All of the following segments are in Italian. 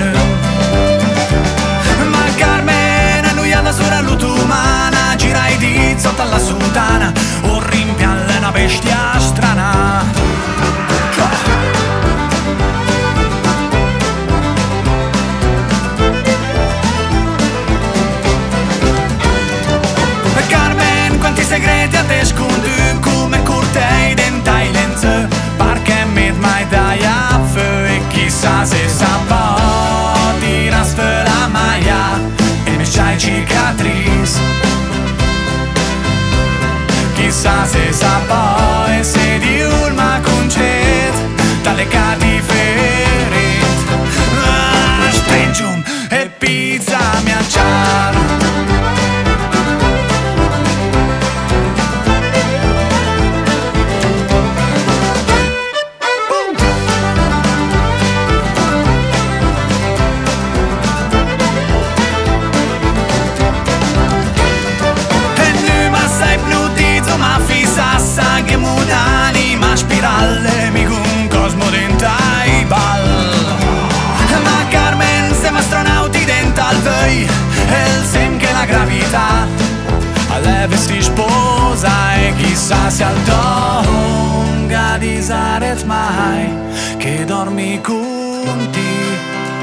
Ma Carmen annoiata sulla lutumana, gira i diti sotto alla sultana, o rimpialle una bestia strana. Carmen, quanti segreti a te scondi, come curtei dentai lenze, perché mi mai dai a feu, e chissà se sapò di rasfe la maglia e mi c'hai cicatrice. Chissà se sapò e se di ulma concet dalle cati ferit. Strengium e pizza mi acciano. Che mudani, ma spiralle mi un cosmo dentai ball. Ma Carmen, siamo astronauti dental vei, e il sem che la gravità alle vesti sposa, e chissà se al donga di saret mai che dormi con te.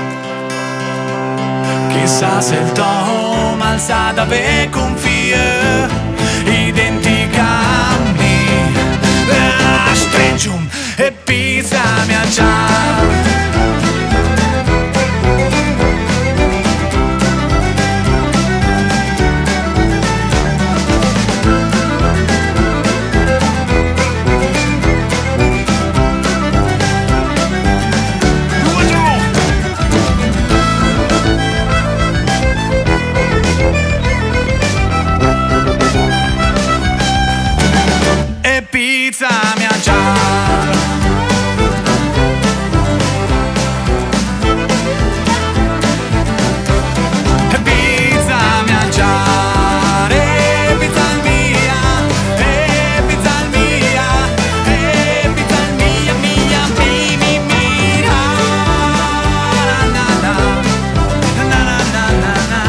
Chissà se il tom alzata ve confie identicami. Strengium e pizza mi acciano. Pizza mi acciano. Pizza mi acciano. Pizza mia, pizza mia, pizza mia, mia, mi, mia. Na na na na na na na.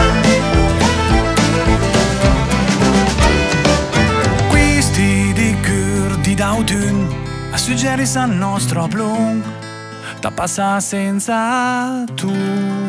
Questi di d'autun a suggerisce al nostro plum da passare senza tu.